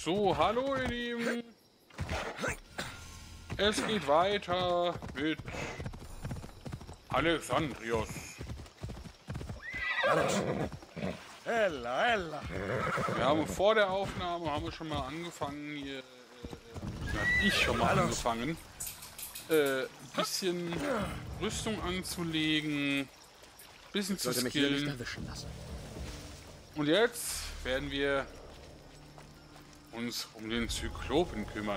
So, hallo ihr Lieben. Es geht weiter mit Alexandrios. Ella. Wir haben vor der Aufnahme schon mal angefangen hier, ich schon mal angefangen, bisschen Rüstung anzulegen, bisschen zu Sollte mich hier nicht skillen. erwischen lassen. Und jetzt werden wir uns um den Zyklopen kümmern.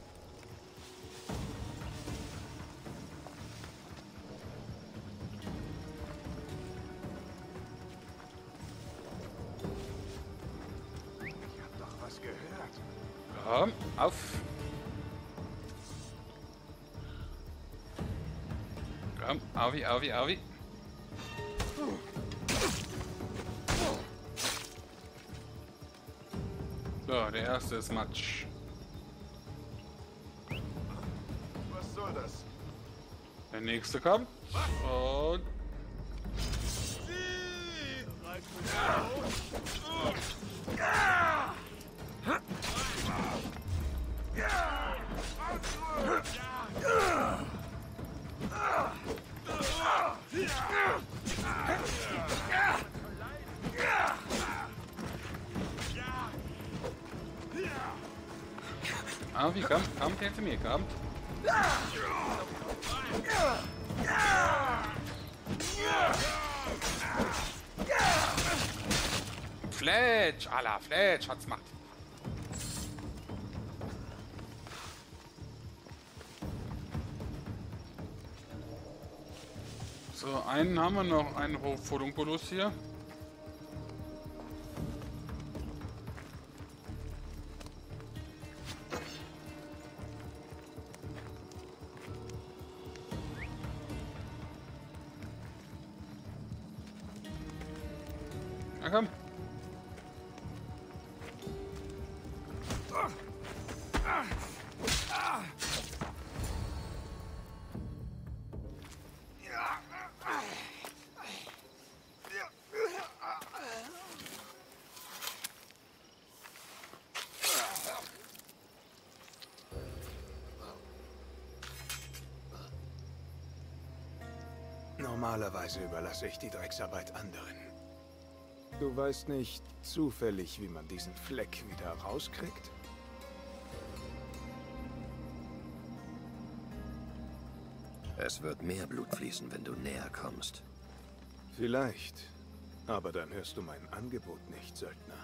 Ich hab doch was gehört. Komm, auf. Komm, Avi. So, der erste ist Matsch. Was soll das? Der nächste kommt. Und Avi, kommt hinter mir, kommt. Fletch, Fletch hat's gemacht. So, einen haben wir noch, einen Hochphodunculus hier. Na komm. Normalerweise überlasse ich die Drecksarbeit anderen. Du weißt nicht zufällig, wie man diesen Fleck wieder rauskriegt? Es wird mehr Blut fließen, wenn du näher kommst. Vielleicht. Aber dann hörst du mein Angebot nicht, Söldner.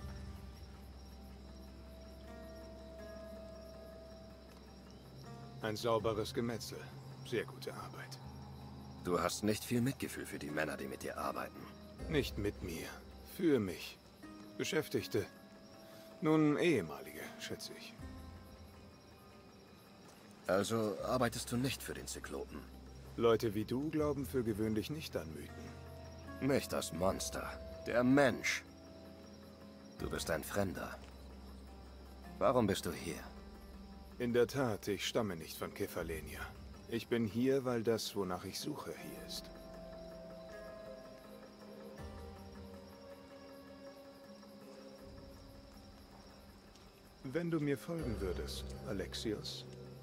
Ein sauberes Gemetzel. Sehr gute Arbeit. Du hast nicht viel Mitgefühl für die Männer, die mit dir arbeiten. Nicht mit mir. Für mich. Beschäftigte. Nun, ehemalige, schätze ich. Also arbeitest du nicht für den Zyklopen. Leute wie du glauben für gewöhnlich nicht an Mythen. Nicht das Monster, der Mensch. Du bist ein Fremder. Warum bist du hier? In der Tat, ich stamme nicht von Kefalenia. Ich bin hier, weil das, wonach ich suche, hier ist. Wenn du mir folgen würdest, Alexios.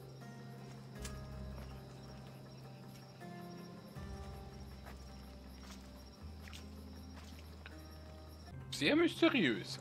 Sehr mysteriös.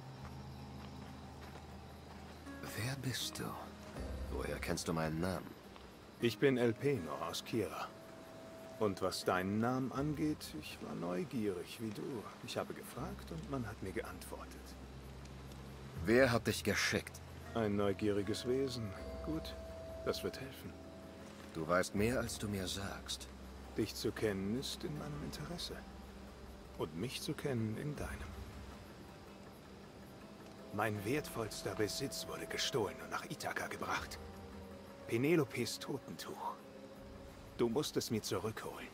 Wer bist du? Woher kennst du meinen Namen? Ich bin Elpeno aus Kira. Und was deinen Namen angeht, ich war neugierig wie du. Ich habe gefragt und man hat mir geantwortet. Wer hat dich geschickt? Ein neugieriges Wesen. Gut, das wird helfen. Du weißt mehr, als du mir sagst. Dich zu kennen ist in meinem Interesse. Und mich zu kennen in deinem. Mein wertvollster Besitz wurde gestohlen und nach Ithaka gebracht. Penelopes Totentuch. Du musst es mir zurückholen.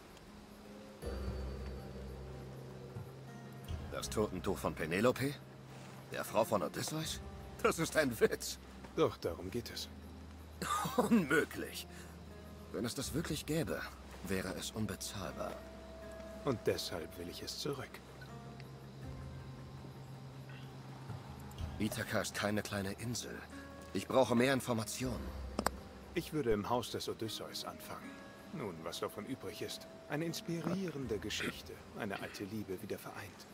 Das Totentuch von Penelope? Der Frau von Odysseus? Das ist ein Witz. Doch, darum geht es. Unmöglich. Wenn es das wirklich gäbe, wäre es unbezahlbar. Und deshalb will ich es zurück. Ithaka ist keine kleine Insel. Ich brauche mehr Informationen. Ich würde im Haus des Odysseus anfangen. Nun, was davon übrig ist. Eine inspirierende Geschichte. Eine alte Liebe wieder vereint.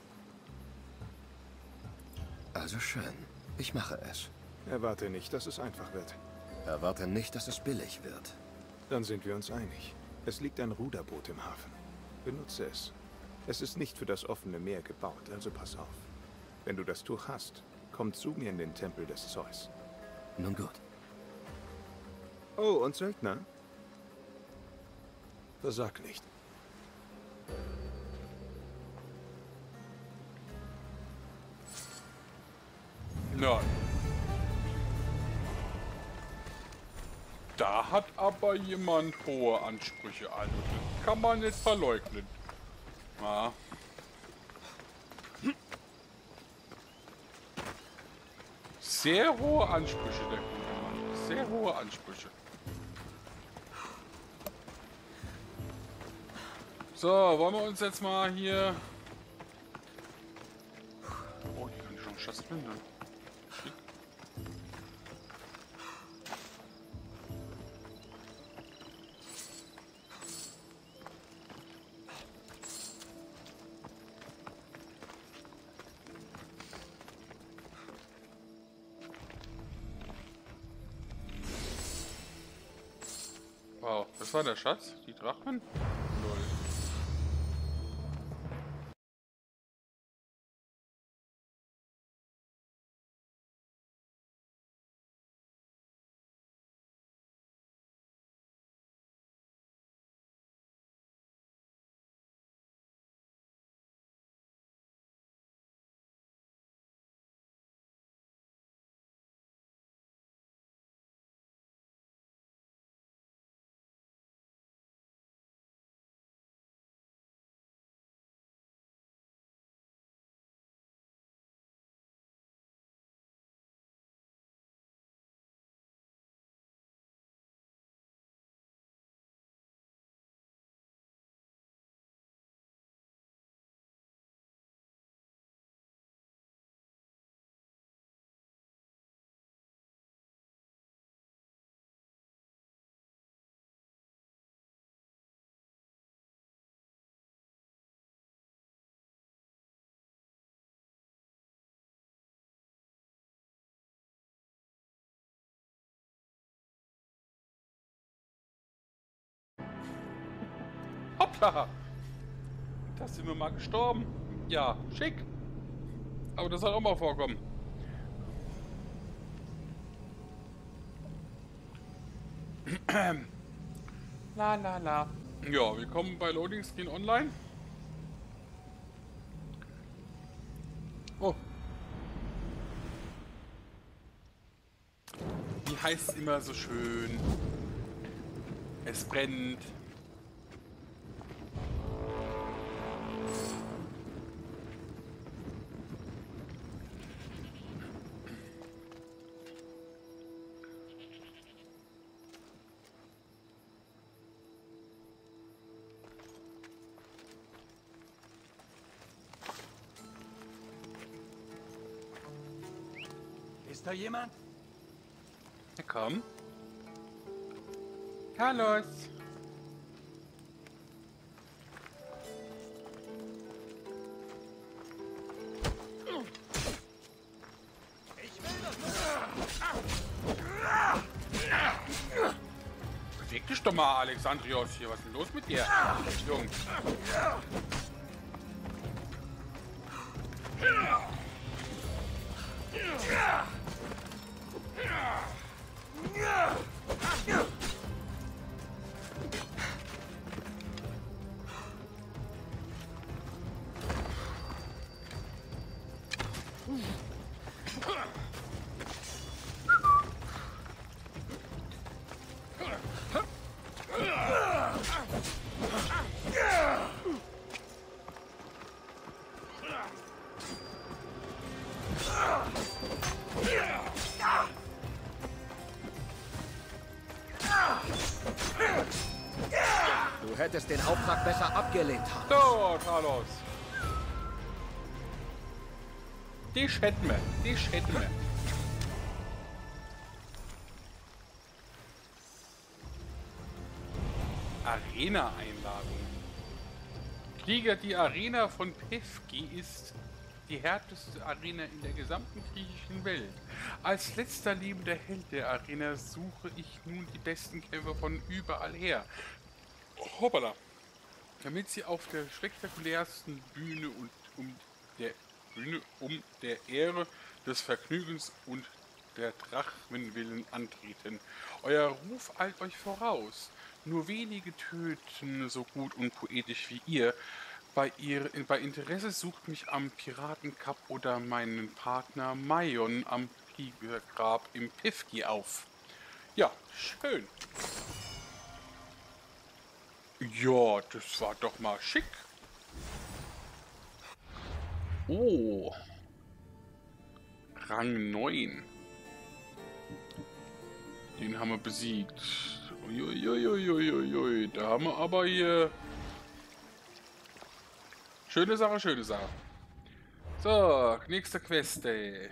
Also schön. Ich mache es. Erwarte nicht, dass es einfach wird. Erwarte nicht, dass es billig wird. Dann sind wir uns einig. Es liegt ein Ruderboot im Hafen. Benutze es. Es ist nicht für das offene Meer gebaut, also pass auf. Wenn du das Tuch hast, komm zu mir in den Tempel des Zeus. Nun gut. Oh, und Söldner? Versag nicht. Nein. Da hat aber jemand hohe Ansprüche. Also das kann man nicht verleugnen. Ja. Sehr hohe Ansprüche, der gute Mann. Sehr hohe Ansprüche. So, wollen wir uns jetzt mal hier... Oh, die kann ich schon Schatz finden. Schick. Wow, das war der Schatz? Die Drachen? Lol. Hoppla! Da sind wir mal gestorben. Ja, schick. Aber das soll auch mal vorkommen. La la la. Ja, willkommen bei Loading Screen Online. Oh. Wie heißt es immer so schön? Es brennt. Ist da jemand? Ja, komm. Carlos. Ich will das Beweg dich doch mal, Alexandrios hier. Was ist denn los mit dir? Jung. Du hättest den Auftrag besser abgelehnt haben. So, Carlos. Die schätten wir. Die schätten wir. Arena-Einladung. Krieger, die Arena von Pefki ist die härteste Arena in der gesamten griechischen Welt. Als letzter lebender Held der Arena suche ich nun die besten Kämpfer von überall her. Hoppala. Damit sie auf der spektakulärsten Bühne und um der Ehre des Vergnügens und der Drachenwillen antreten. Euer Ruf eilt euch voraus. Nur wenige töten so gut und poetisch wie ihr. Bei Interesse sucht mich am Piratenkap oder meinen Partner Maion am Kriegergrab im Pefki auf. Ja, schön. Ja, das war doch mal schick. Oh. Rang 9. Den haben wir besiegt. Uiuiuiuiui. Da haben wir aber hier... Schöne Sache, schöne Sache. So, nächste Quest, ey.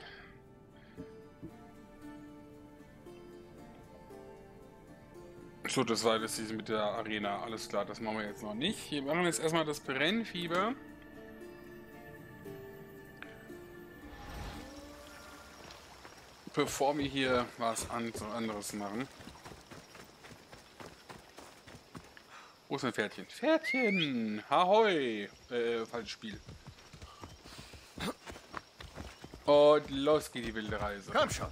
So, das war das mit der Arena. Alles klar, das machen wir jetzt noch nicht. Wir machen jetzt erstmal das Brennfieber. Bevor wir hier was anderes machen. Wo ist ein Pferdchen? Pferdchen! Ahoi! Falsches Spiel. Und los geht die wilde Reise. Komm schon.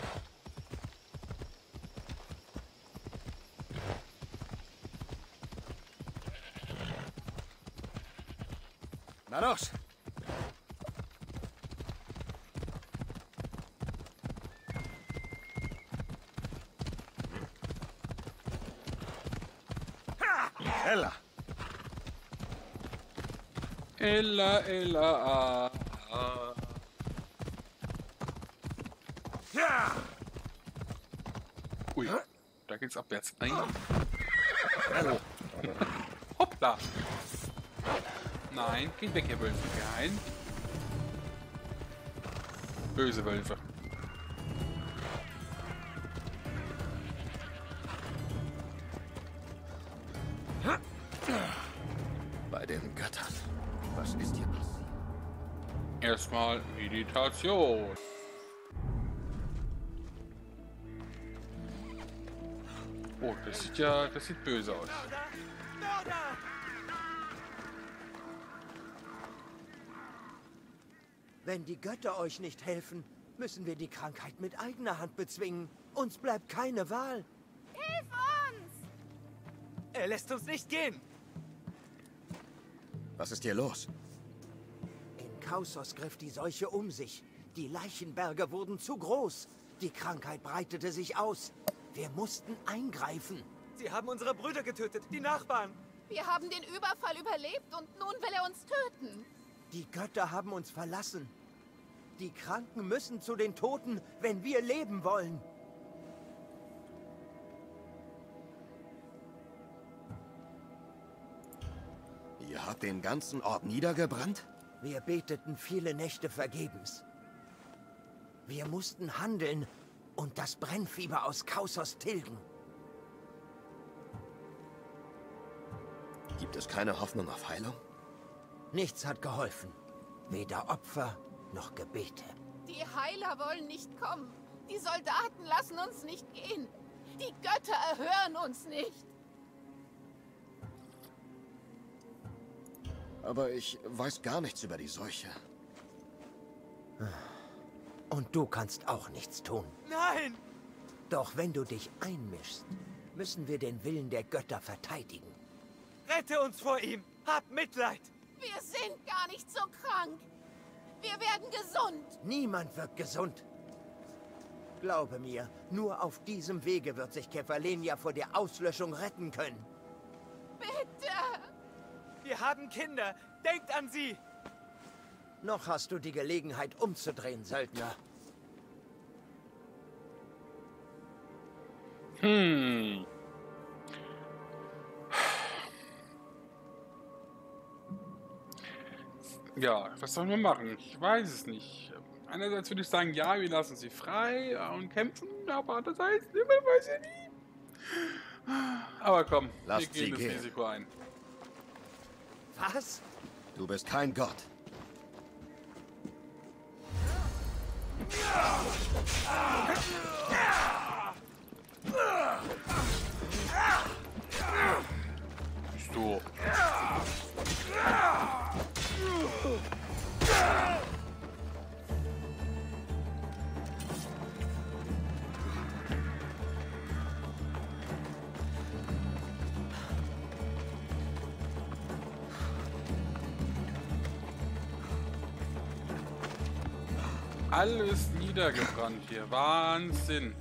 Na los. Ella. Ella, Ella, ah. Ja. Ui, da geht's abwärts. Nein. Oh. Hoppla. Nein, geht weg, ihr Wölfe. Nein. Böse Wölfe. Bei den Göttern. Was ist hier passiert? Erstmal Meditation. Oh, das sieht böse aus. Wenn die Götter euch nicht helfen, müssen wir die Krankheit mit eigener Hand bezwingen. Uns bleibt keine Wahl. Hilf uns! Er lässt uns nicht gehen. Was ist hier los? In Kausos griff die Seuche um sich. Die Leichenberge wurden zu groß. Die Krankheit breitete sich aus. Wir mussten eingreifen. Sie haben unsere Brüder getötet, die Nachbarn. Wir haben den Überfall überlebt und nun will er uns töten. Die Götter haben uns verlassen. Die Kranken müssen zu den Toten, wenn wir leben wollen. Ihr habt den ganzen Ort niedergebrannt? Wir beteten viele Nächte vergebens. Wir mussten handeln und das Brennfieber aus Kausos tilgen. Gibt es keine Hoffnung auf Heilung? Nichts hat geholfen. Weder Opfer noch Gebete. Die Heiler wollen nicht kommen. Die Soldaten lassen uns nicht gehen. Die Götter erhören uns nicht. Aber ich weiß gar nichts über die Seuche. Und du kannst auch nichts tun. Nein! Doch wenn du dich einmischst, müssen wir den Willen der Götter verteidigen. Rette uns vor ihm! Hab Mitleid! Wir sind gar nicht so krank. Wir werden gesund. Niemand wird gesund. Glaube mir, nur auf diesem Wege wird sich Kefalenia vor der Auslöschung retten können. Bitte! Wir haben Kinder! Denkt an sie! Noch hast du die Gelegenheit umzudrehen, Söldner. Ja, was sollen wir machen? Ich weiß es nicht. Einerseits würde ich sagen, ja, wir lassen sie frei und kämpfen, aber andererseits, man weiß ja nie. Aber komm, wir Lasst gehen sie das gehen. Risiko ein. Was? Du bist kein Gott. Bist du? Alles niedergebrannt hier. Wahnsinn.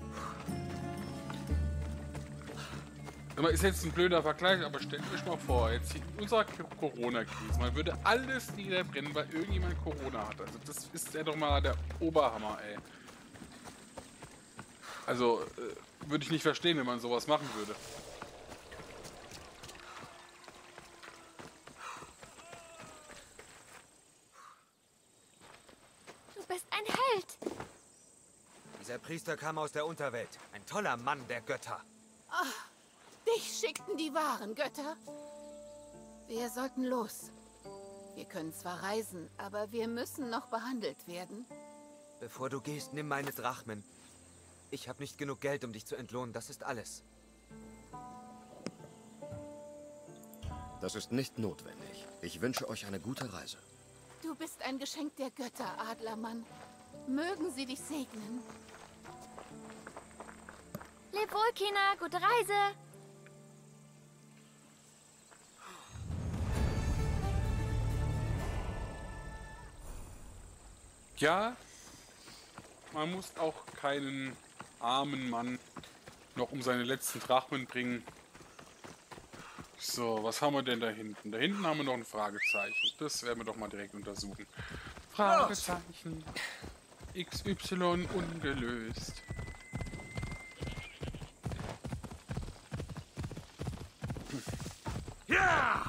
Sag mal, ist jetzt ein blöder Vergleich, aber stellt euch mal vor, jetzt hier in unserer Corona-Krise, man würde alles niederbrennen, weil irgendjemand Corona hat. Also das ist ja doch mal der Oberhammer, ey. Also, würde ich nicht verstehen, wenn man sowas machen würde. Du bist ein Held. Dieser Priester kam aus der Unterwelt. Ein toller Mann der Götter. Dich schickten die wahren Götter. Wir sollten los. Wir können zwar reisen, aber wir müssen noch behandelt werden. Bevor du gehst, nimm meine Drachmen. Ich habe nicht genug Geld, um dich zu entlohnen. Das ist alles. Das ist nicht notwendig. Ich wünsche euch eine gute Reise. Du bist ein Geschenk der Götter, Adlermann. Mögen sie dich segnen. Leb wohl, Kina. Gute Reise. Ja, man muss auch keinen armen Mann noch um seine letzten Drachmen bringen. So, was haben wir denn da hinten? Da hinten haben wir noch ein Fragezeichen. Das werden wir doch mal direkt untersuchen. Fragezeichen. XY ungelöst. Ja!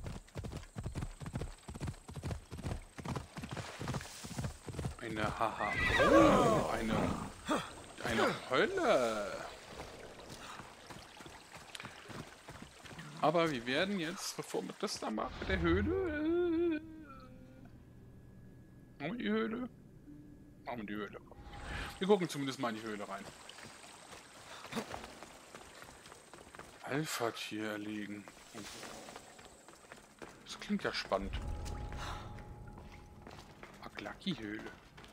Eine Haha. Oh, eine Hölle. Aber wir werden jetzt, bevor wir das da machen mit der Höhle. Machen wir die Höhle? Machen wir die Höhle. Wir gucken zumindest mal in die Höhle rein. Alpha-Tier erlegen. Das klingt ja spannend. Aglaki-Höhle.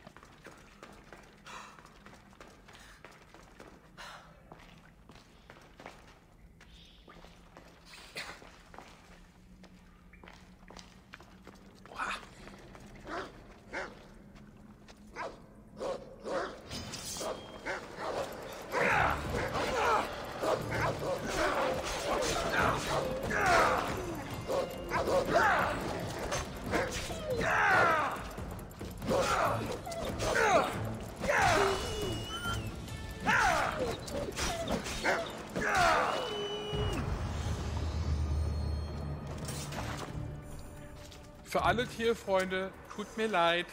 Für alle Tierfreunde, tut mir leid.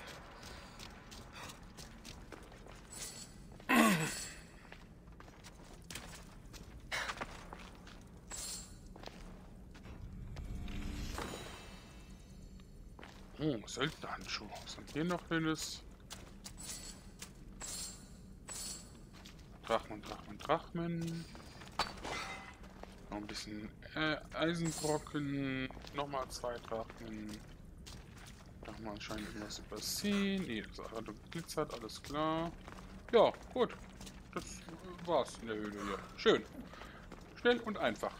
Oh, Söldnerhandschuhe. Was haben wir noch Schönes? Drachmen. Noch ein bisschen Eisenbrocken. Nochmal 2 Drachmen. Nochmal anscheinend irgendwas übersehen. Nee, das andere glitzert, alles klar. Ja, gut. Das war's in der Höhle hier. Schön. Schnell und einfach.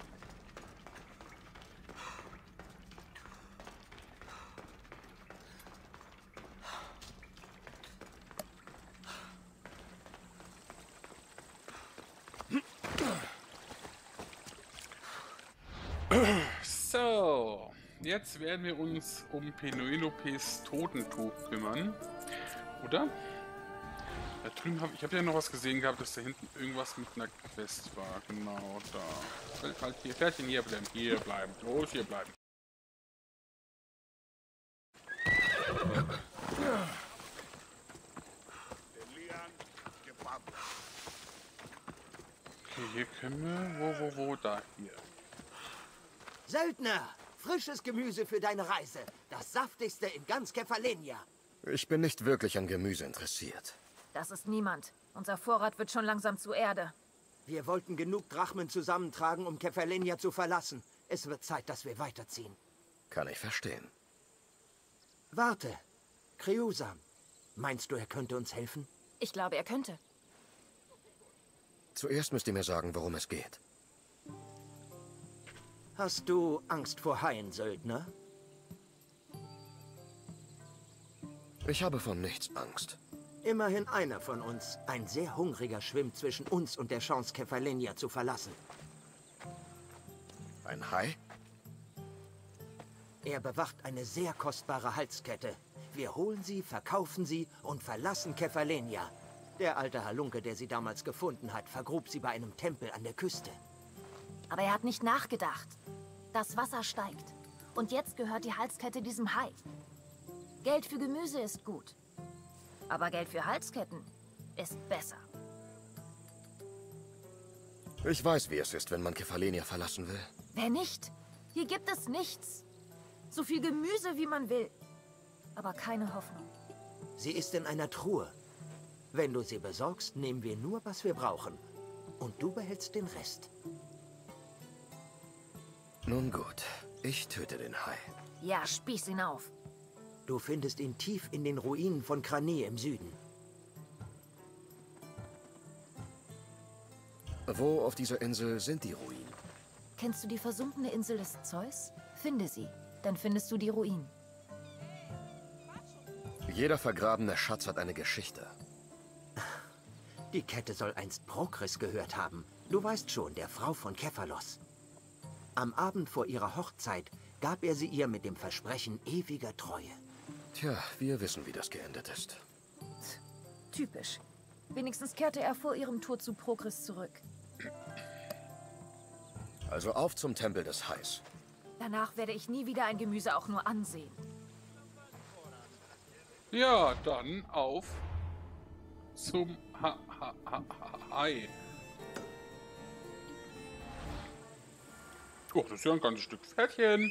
So, jetzt werden wir uns um Penelopes Totentuch kümmern, oder? Da drüben ich habe ja noch was gesehen gehabt, dass da hinten irgendwas mit einer Quest war. Genau, da. Halt hier, Pferdchen, hier bleiben. Los, hier bleiben. hier können wir... Wo, da, hier. Söldner, frisches Gemüse für deine Reise. Das saftigste in ganz Kefalonia. Ich bin nicht wirklich an Gemüse interessiert. Das ist niemand. Unser Vorrat wird schon langsam zu Erde. Wir wollten genug Drachmen zusammentragen, um Kefalonia zu verlassen. Es wird Zeit, dass wir weiterziehen. Kann ich verstehen. Warte. Kriusam. Meinst du, er könnte uns helfen? Ich glaube, er könnte. Zuerst müsst ihr mir sagen, worum es geht. Hast du Angst vor Haien, Söldner? Ich habe von nichts Angst. Immerhin einer von uns, ein sehr hungriger, schwimmt zwischen uns und der Chance, Kefalonia zu verlassen. Ein Hai? Er bewacht eine sehr kostbare Halskette. Wir holen sie, verkaufen sie und verlassen Kefalonia. Der alte Halunke, der sie damals gefunden hat, vergrub sie bei einem Tempel an der Küste. Aber er hat nicht nachgedacht. Das Wasser steigt. Und jetzt gehört die Halskette diesem Hai. Geld für Gemüse ist gut. Aber Geld für Halsketten ist besser. Ich weiß, wie es ist, wenn man Kefalonia verlassen will. Wer nicht? Hier gibt es nichts. So viel Gemüse, wie man will. Aber keine Hoffnung. Sie ist in einer Truhe. Wenn du sie besorgst, nehmen wir nur, was wir brauchen. Und du behältst den Rest. Nun gut, ich töte den Hai. Ja, spieß ihn auf. Du findest ihn tief in den Ruinen von Krané im Süden. Wo auf dieser Insel sind die Ruinen? Kennst du die versunkene Insel des Zeus? Finde sie, dann findest du die Ruinen. Jeder vergrabene Schatz hat eine Geschichte. Die Kette soll einst Prokris gehört haben. Du weißt schon, der Frau von Kefalos. Am Abend vor ihrer Hochzeit gab er sie ihr mit dem Versprechen ewiger Treue. Tja, wir wissen, wie das geendet ist. Typisch. Wenigstens kehrte er vor ihrem Tod zu Prokris zurück. Also auf zum Tempel des Hais. Danach werde ich nie wieder ein Gemüse auch nur ansehen. Ja, dann auf zum Hai. Oh, das ist ja ein ganzes Stück Pferdchen.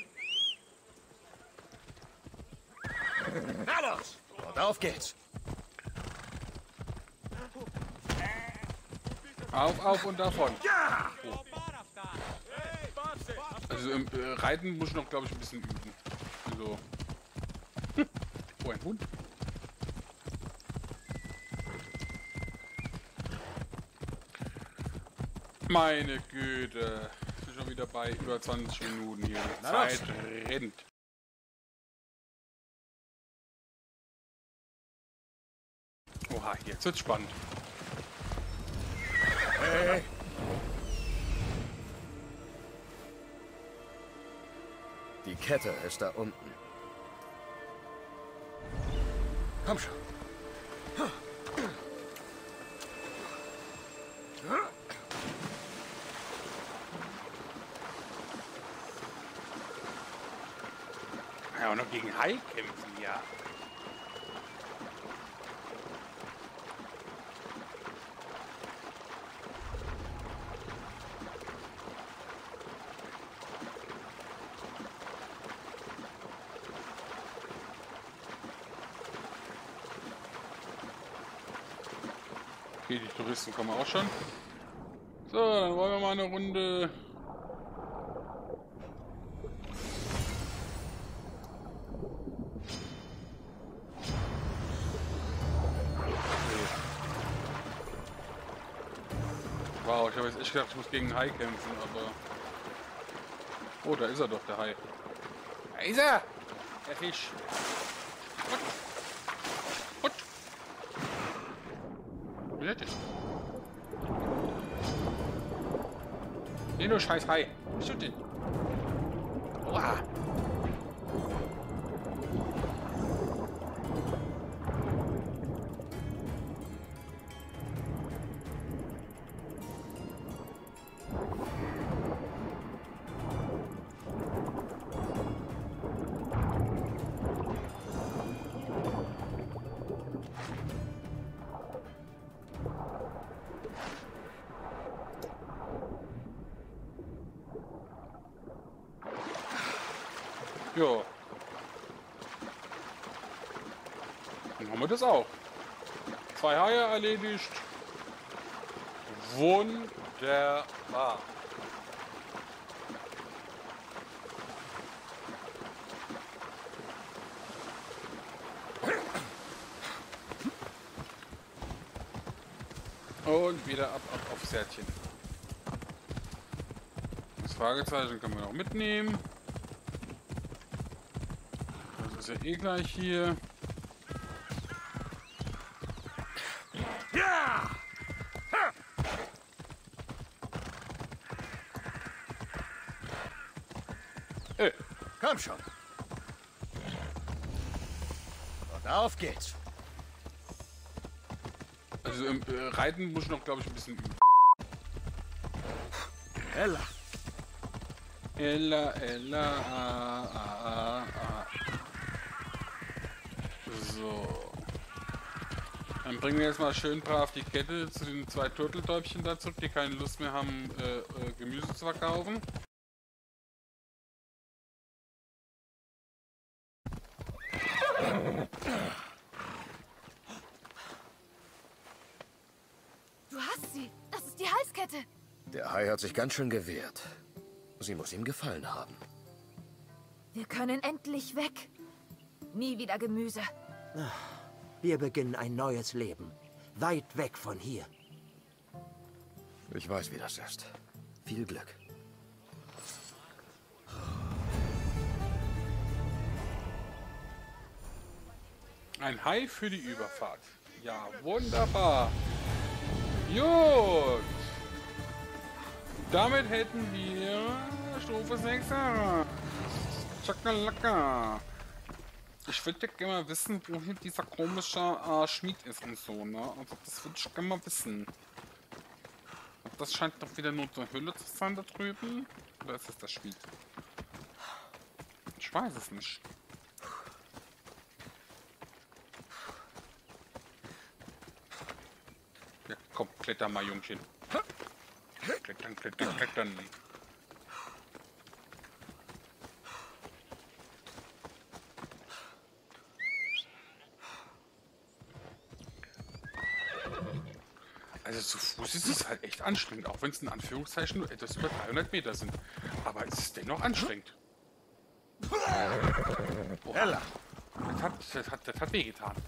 Na los! Und auf geht's! Auf und davon. Ja! Oh. Also im Reiten muss ich noch, glaube ich, ein bisschen üben. Also. Oh, ein Hund. Meine Güte. Ich bin schon wieder bei über 20 Minuten hier. Zeit rennt. Oha, jetzt wird's spannend. Hey! Die Kette ist da unten. Komm schon. Ja, und noch gegen Hai kämpfen, ja. Okay, die Touristen kommen auch schon. So, dann wollen wir mal eine Runde. Wow, ich habe jetzt echt gedacht, ich muss gegen einen Hai kämpfen, aber... Oh, da ist er doch, der Hai. Da ist er! Der Fisch. Gut. Gut. Wie ist das? Nee, du scheiß Hai. Was tut denn? Oha. Ja. Dann haben wir das auch. 2 Haie erledigt. Wunderbar. Und wieder ab aufs Pferdchen. Das Fragezeichen können wir noch mitnehmen. Das ist ja eh gleich hier. Ja! Komm schon. Und auf geht's. Also Reiten muss ich noch, glaube ich, ein bisschen üben. Ella. Ella, So. Dann bringen wir jetzt mal schön brav die Kette zu den 2 Turteltäubchen da zurück, die keine Lust mehr haben, Gemüse zu verkaufen. Du hast sie. Das ist die Halskette. Der Hai hat sich ganz schön gewehrt. Sie muss ihm gefallen haben. Wir können endlich weg. Nie wieder Gemüse. Wir beginnen ein neues Leben. Weit weg von hier. Ich weiß, wie das ist. Viel Glück. Ein Hai für die Überfahrt. Ja, wunderbar. Gut. Damit hätten wir Stufe 6. Chakalaka. Ich würde ja gerne mal wissen, wohin dieser komische Schmied ist und so, ne? Also das würde ich gerne mal wissen. Das scheint doch wieder nur so eine Höhle zu sein da drüben. Oder ist das der Schmied? Ich weiß es nicht. Ja, komm, kletter mal, Jungchen. Klettern, klettern, klettern. Also zu Fuß ist es halt echt anstrengend, auch wenn es in Anführungszeichen nur etwas über 300 Meter sind. Aber es ist dennoch anstrengend. Oha. Das hat wehgetan.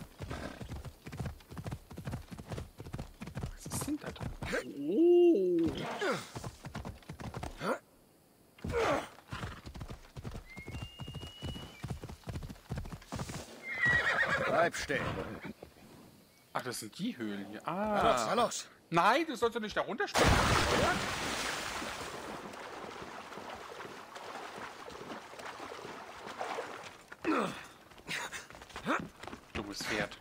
Was ist denn da drin? Oh. Bleib stehen. Ach, das sind die Höhlen hier. Na los. Nein, du sollst doch nicht da runterspringen. Dummes Pferd.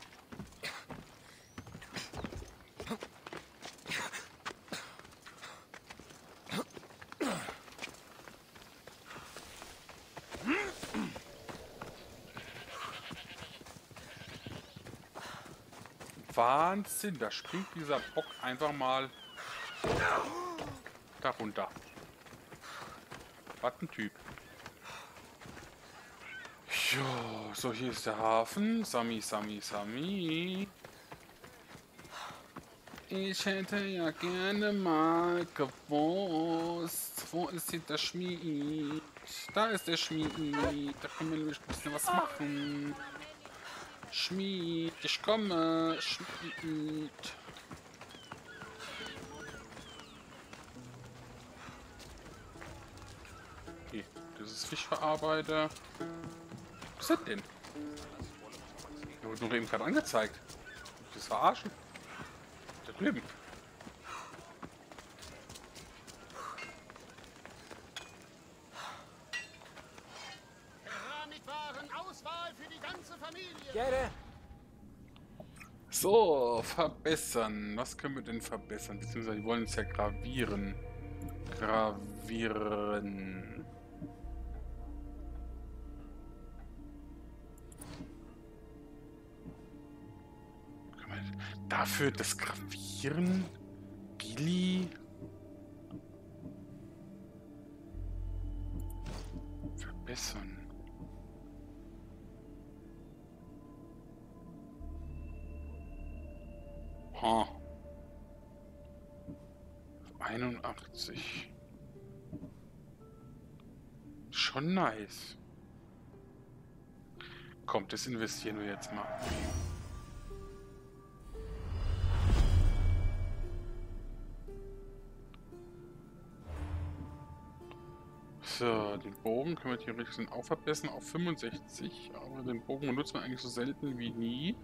Wahnsinn, da springt dieser Bock einfach mal da runter. Was ein Typ. Jo, so hier ist der Hafen. Sami, Sami, Sami. Ich hätte ja gerne mal gewusst, wo ist hier der Schmied? Da ist der Schmied. Da können wir nämlich ein bisschen was machen. Schmied, ich komme, Schmied. Okay, das ist Fischverarbeiter. Was ist das denn? Da wurde nur eben gerade angezeigt. Das verarschen. Da drüben. Auswahl für die ganze Familie. Gerne. So, verbessern. Was können wir denn verbessern? Beziehungsweise wir wollen es ja gravieren. Gravieren. Dafür das Gravieren? Billy? Verbessern. Aha. 81. Schon nice. Komm, das investieren wir jetzt mal. So, den Bogen können wir theoretisch auch verbessern auf 65, aber den Bogen benutzen wir eigentlich so selten wie nie.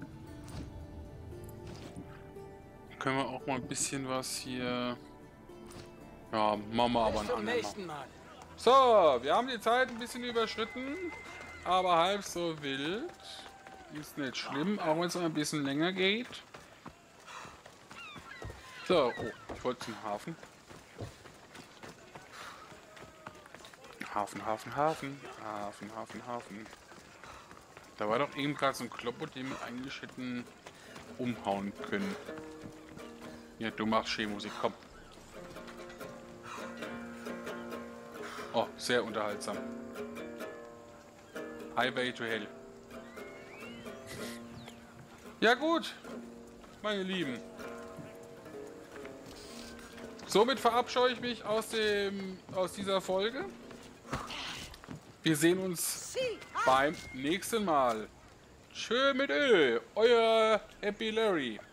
Können wir auch mal ein bisschen was hier... Ja, machen wir aber ein andermal. So, wir haben die Zeit ein bisschen überschritten, aber halb so wild. Ist nicht schlimm, auch wenn es ein bisschen länger geht. So, oh, ich wollte zum Hafen. Hafen. Da war doch eben gerade so ein Kloppo, den wir eigentlich hätten umhauen können. Ja, du machst Schee-Musik, komm. Oh, sehr unterhaltsam. Highway to Hell. Ja gut, meine Lieben. Somit verabscheue ich mich aus dieser Folge. Wir sehen uns beim nächsten Mal. Tschö mit Ö, euer Happy Larry.